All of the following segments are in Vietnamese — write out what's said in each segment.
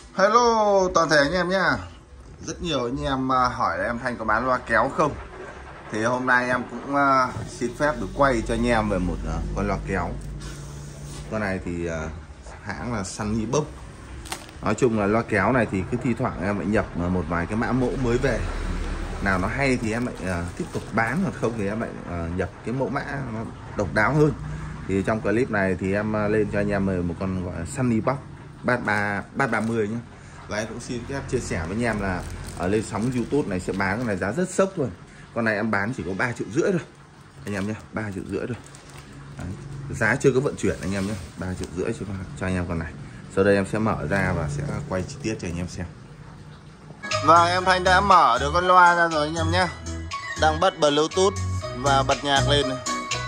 Hello toàn thể anh em nhá. Rất nhiều anh em hỏi là em Thanh có bán loa kéo không. Thì hôm nay em cũng xin phép được quay cho anh em về một con loa kéo. Con này thì hãng là Sunny Box. Nói chung là loa kéo này thì cứ thi thoảng em lại nhập một vài cái mã mẫu mới về. Nào nó hay thì em lại tiếp tục bán, hoặc không thì em lại nhập cái mẫu mã nó độc đáo hơn. Thì trong clip này thì em lên cho anh em một con gọi là Sunny Box Bass 30 nhé. Và em cũng xin phép chia sẻ với anh em là ở lên sóng YouTube này sẽ bán con này giá rất sốc luôn. Con này em bán chỉ có 3,5 triệu thôi anh em nhé, 3,5 triệu thôi. Đấy. Giá chưa có vận chuyển anh em nhé, 3,5 triệu cho anh em con này. Sau đây em sẽ mở ra và sẽ quay chi tiết cho anh em xem. Và em Thanh đã mở được con loa ra rồi anh em nhé. Đang bật Bluetooth và bật nhạc lên này.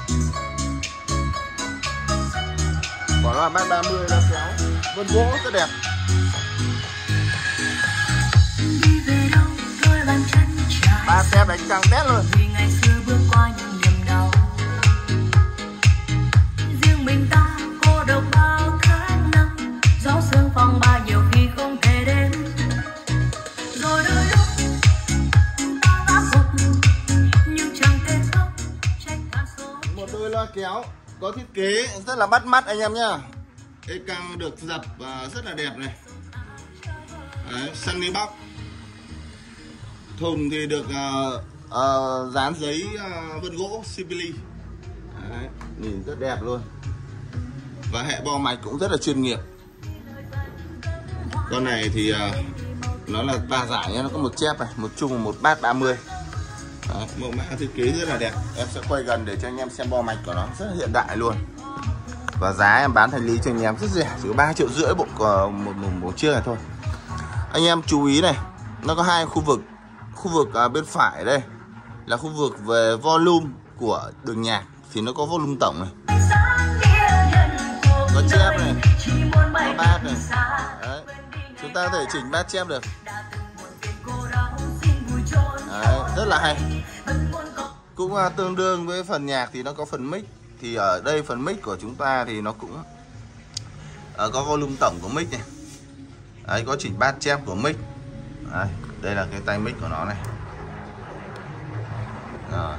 Quả loa Bass 30 loa kéo vân gỗ rất đẹp. Ba tép đánh căng tét luôn. Vì ngày xưa bước qua những niềm đau, riêng mình ta cô độc bao tháng năm, gió sương phong ba nhiều khi không thể đến. Rồi đôi lúc ta ngã gục nhưng chẳng thể khóc trách cả số. Một đôi loa kéo có thiết kế rất là bắt mắt anh em nhá. Cái căng được dập rất là đẹp này. Đấy, Sunny Box. Thùng thì được dán giấy vân gỗ Sibili. Đấy, nhìn rất đẹp luôn. Và hệ bo mạch cũng rất là chuyên nghiệp. Con này thì nó là 3 giải nhé, nó có một chép này, một chung một Bass 30. Đấy, mẫu mã thiết kế rất là đẹp. Em sẽ quay gần để cho anh em xem bo mạch của nó rất là hiện đại luôn. Và giá em bán thanh lý cho anh em rất rẻ, chỉ có 3,5 triệu một chiếc này thôi. Anh em chú ý này, nó có hai khu vực. Khu vực bên phải đây là khu vực về volume của đường nhạc, thì nó có volume tổng này, có chép này, có bass này. Đấy. Chúng ta có thể chỉnh bass chép được. Đấy, rất là hay. Cũng tương đương với phần nhạc thì nó có phần mic. Thì ở đây phần mic của chúng ta thì nó cũng có volume tổng của mic này. Đấy, có chỉnh bass chép của mic. Đấy, đây là cái tay mic của nó này. Rồi.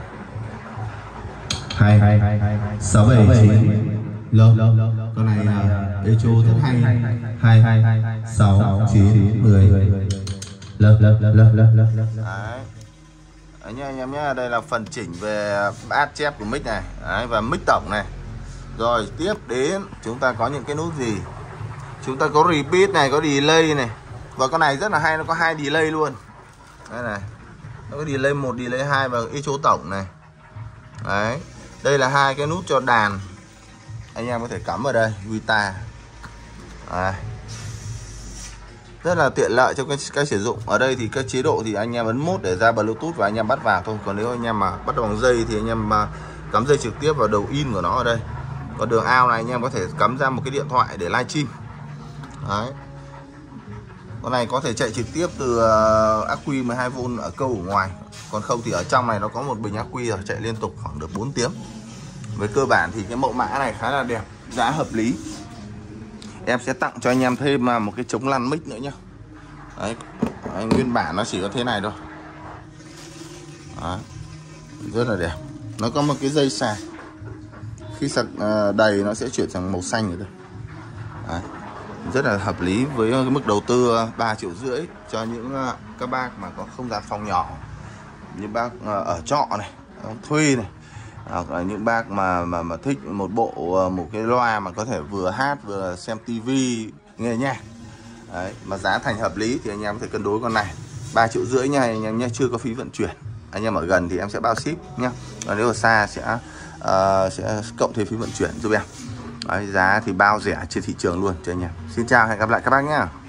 6 7 9 lô. Con này echo rất hay. 2 6 9 10 lơ. Đấy. Đấy nha anh em nhé, đây là phần chỉnh về bass chép của mic này. Đấy, và mic tổng này. Rồi tiếp đến chúng ta có những cái nút gì? Chúng ta có repeat này, có delay này. Và con này rất là hay, nó có 2 delay luôn. Đây này. Nó có delay 1, delay 2 và echo tổng này. Đấy. Đây là 2 cái nút cho đàn. Anh em có thể cắm ở đây, guitar. Đấy. Rất là tiện lợi trong cách sử dụng. Ở đây thì các chế độ thì anh em ấn mode để ra Bluetooth và anh em bắt vào thôi. Còn nếu anh em mà bắt đầu bằng dây thì anh em cắm dây trực tiếp vào đầu in của nó ở đây. Còn đường out này anh em có thể cắm ra một cái điện thoại để livestream. Đấy. Con này có thể chạy trực tiếp từ ắc quy 12V ở câu ở ngoài. Còn không thì ở trong này nó có một bình ắc quy rồi, chạy liên tục khoảng được 4 tiếng. Với cơ bản thì cái mẫu mã này khá là đẹp, giá hợp lý. Em sẽ tặng cho anh em thêm một cái chống lăn mic nữa nhá. Đấy, nguyên bản nó chỉ có thế này thôi. Đấy, rất là đẹp. Nó có một cái dây sạc. Khi sạc đầy nó sẽ chuyển sang màu xanh rồi đây. Đấy. Rất là hợp lý với cái mức đầu tư 3,5 triệu cho những các bác mà có không gian phòng nhỏ, như bác ở trọ này, thuê này, hoặc là những bác mà thích một cái loa mà có thể vừa hát vừa xem tivi nghe nhạc. Đấy, mà giá thành hợp lý thì anh em có thể cân đối con này. 3,5 triệu nha anh em nhé, chưa có phí vận chuyển. Anh em ở gần thì em sẽ bao ship nhá. Và nếu ở xa sẽ cộng thêm phí vận chuyển giúp em. Đấy, giá thì bao rẻ trên thị trường luôn cho anh em. Xin chào, hẹn gặp lại các bác nhá.